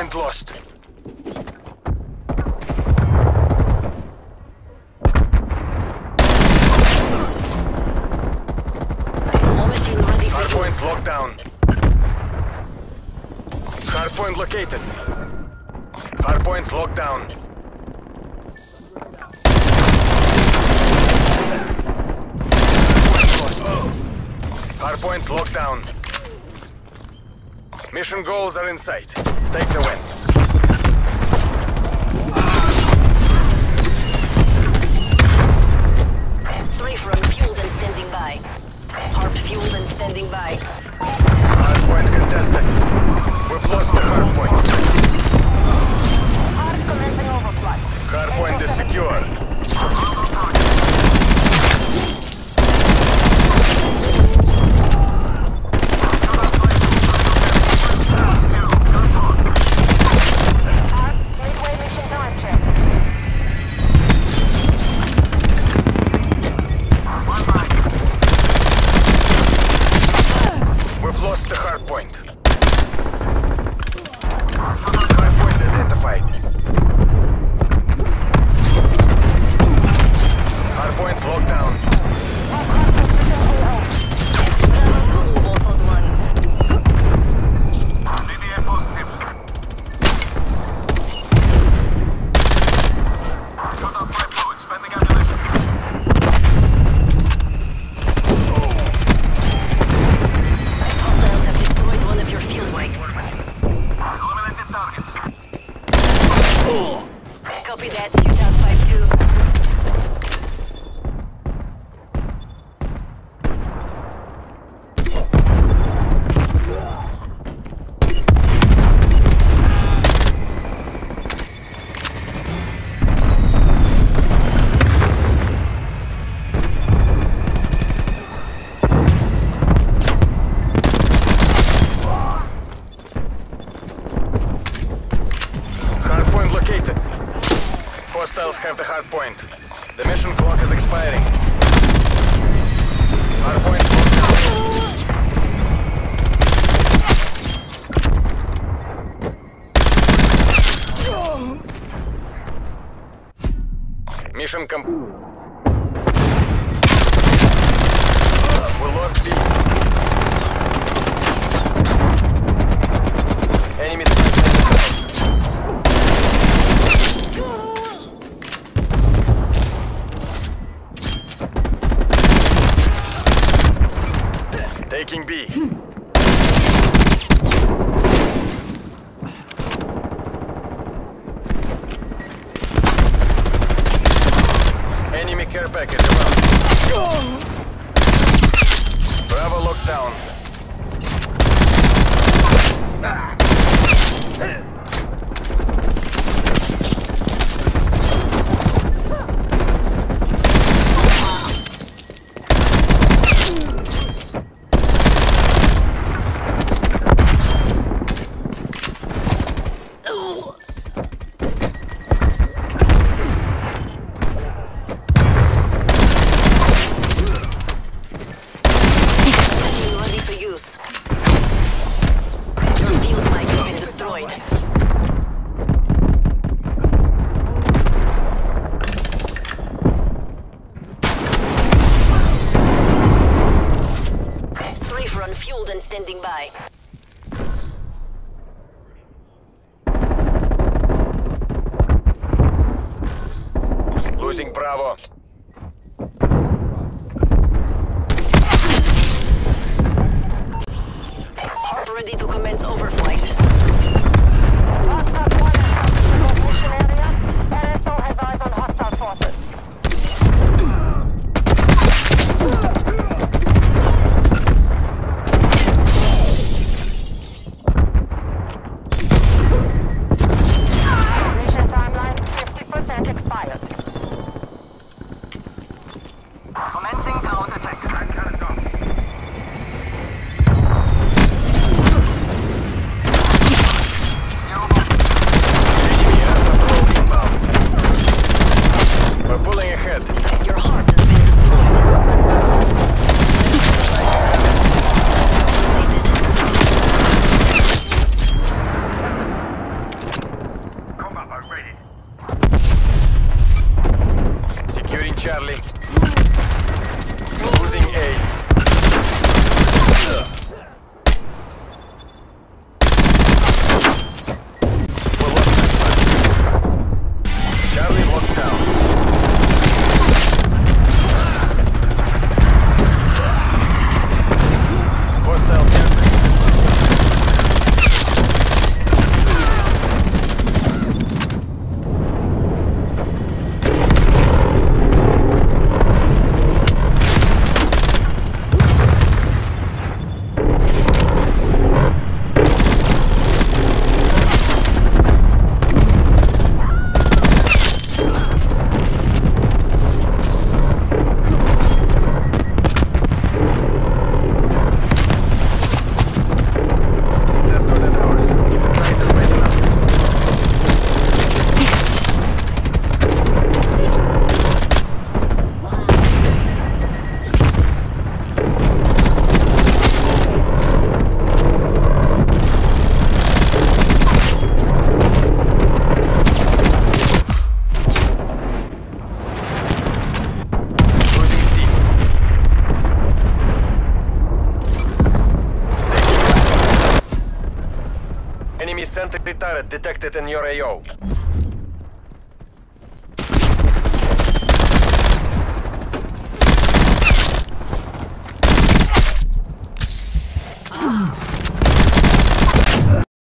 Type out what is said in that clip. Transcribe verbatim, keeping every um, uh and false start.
Hardpoint lost. Hardpoint locked down. Hardpoint located. Hardpoint locked down. Hardpoint locked down. Mission goals are in sight. Take the win. Three from fueled and standing by. Harp fueled and standing by. Hardpoint contested. We've lost the hardpoint. Harp commencing overflight. Hardpoint is secure. Copy that, shootout five two. Hardpoint located. Hostiles have the hardpoint. The mission clock is expiring. Hardpoint locked down. Mission complete. We lost B. Enemy spotted. Taking B. Enemy care package around. Bravo locked down. Fueled and standing by. Losing Bravo. Harp ready to commence overflight. Hostile one in mission area. N S O has eyes on hostile forces. Mission timeline fifty percent expired. Enemy sentry turret detected in your A O.